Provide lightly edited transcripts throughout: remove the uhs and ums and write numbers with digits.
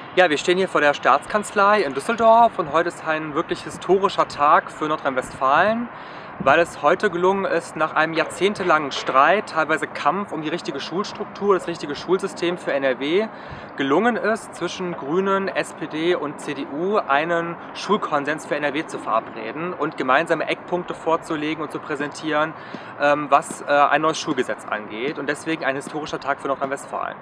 Ja, wir stehen hier vor der Staatskanzlei in Düsseldorf und heute ist ein wirklich historischer Tag für Nordrhein-Westfalen, weil es heute gelungen ist, nach einem jahrzehntelangen Streit, teilweise Kampf um die richtige Schulstruktur, das richtige Schulsystem für NRW, gelungen ist, zwischen Grünen, SPD und CDU einen Schulkonsens für NRW zu verabreden und gemeinsame Eckpunkte vorzulegen und zu präsentieren, was ein neues Schulgesetz angeht. Und deswegen ein historischer Tag für Nordrhein-Westfalen.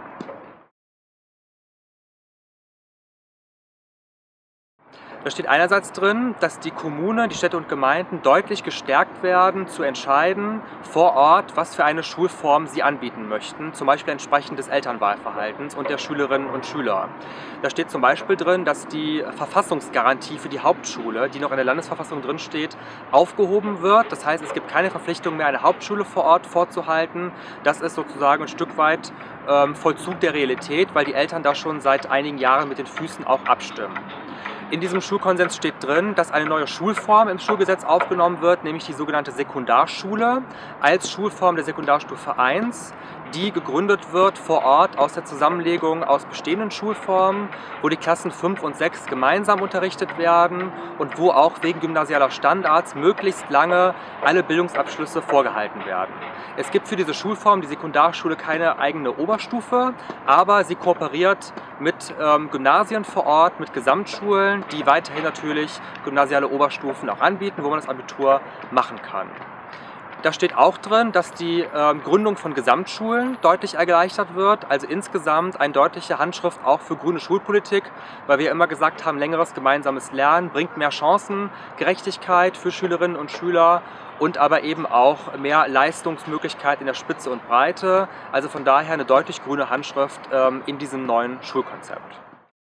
Da steht einerseits drin, dass die Kommunen, die Städte und Gemeinden deutlich gestärkt werden, zu entscheiden vor Ort, was für eine Schulform sie anbieten möchten, zum Beispiel entsprechend des Elternwahlverhaltens und der Schülerinnen und Schüler. Da steht zum Beispiel drin, dass die Verfassungsgarantie für die Hauptschule, die noch in der Landesverfassung drin steht, aufgehoben wird. Das heißt, es gibt keine Verpflichtung mehr, eine Hauptschule vor Ort vorzuhalten. Das ist sozusagen ein Stück weit Vollzug der Realität, weil die Eltern da schon seit einigen Jahren mit den Füßen auch abstimmen. In diesem Schulkonsens steht drin, dass eine neue Schulform im Schulgesetz aufgenommen wird, nämlich die sogenannte Sekundarschule als Schulform der Sekundarstufe 1, die gegründet wird vor Ort aus der Zusammenlegung aus bestehenden Schulformen, wo die Klassen 5 und 6 gemeinsam unterrichtet werden und wo auch wegen gymnasialer Standards möglichst lange alle Bildungsabschlüsse vorgehalten werden. Es gibt für diese Schulform, die Sekundarschule, keine eigene Oberstufe, aber sie kooperiert mit Gymnasien vor Ort, mit Gesamtschulen, die weiterhin natürlich gymnasiale Oberstufen auch anbieten, wo man das Abitur machen kann. Da steht auch drin, dass die Gründung von Gesamtschulen deutlich erleichtert wird, also insgesamt eine deutliche Handschrift auch für grüne Schulpolitik, weil wir immer gesagt haben, längeres gemeinsames Lernen bringt mehr Chancen, Gerechtigkeit für Schülerinnen und Schüler und aber eben auch mehr Leistungsmöglichkeit in der Spitze und Breite. Also von daher eine deutlich grüne Handschrift in diesem neuen Schulkonzept.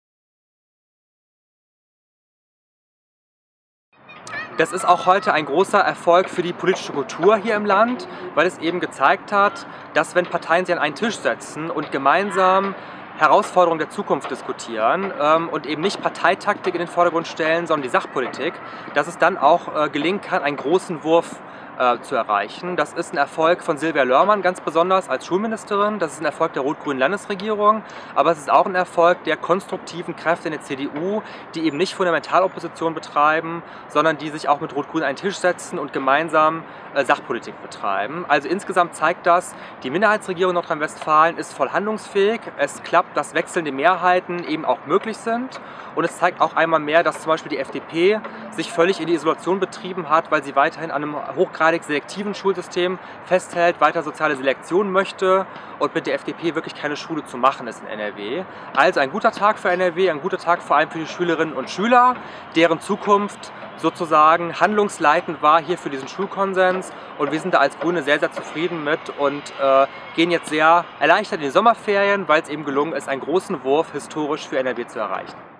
Das ist auch heute ein großer Erfolg für die politische Kultur hier im Land, weil es eben gezeigt hat, dass wenn Parteien sich an einen Tisch setzen und gemeinsam Herausforderungen der Zukunft diskutieren und eben nicht Parteitaktik in den Vordergrund stellen, sondern die Sachpolitik, dass es dann auch gelingen kann, einen großen Wurf zu erreichen. Das ist ein Erfolg von Silvia Loermann ganz besonders als Schulministerin, das ist ein Erfolg der rot-grünen Landesregierung, aber es ist auch ein Erfolg der konstruktiven Kräfte in der CDU, die eben nicht Fundamentalopposition betreiben, sondern die sich auch mit Rot-Grün an einen Tisch setzen und gemeinsam Sachpolitik betreiben. Also insgesamt zeigt das, die Minderheitsregierung Nordrhein-Westfalen ist voll handlungsfähig, es klappt, dass wechselnde Mehrheiten eben auch möglich sind und es zeigt auch einmal mehr, dass zum Beispiel die FDP sich völlig in die Isolation betrieben hat, weil sie weiterhin an einem hochgradig selektiven Schulsystem festhält, weiter soziale Selektion möchte und mit der FDP wirklich keine Schule zu machen ist in NRW. Also ein guter Tag für NRW, ein guter Tag vor allem für die Schülerinnen und Schüler, deren Zukunft sozusagen handlungsleitend war hier für diesen Schulkonsens und wir sind da als Grüne sehr, sehr zufrieden mit und gehen jetzt sehr erleichtert in die Sommerferien, weil es eben gelungen ist, einen großen Wurf historisch für NRW zu erreichen.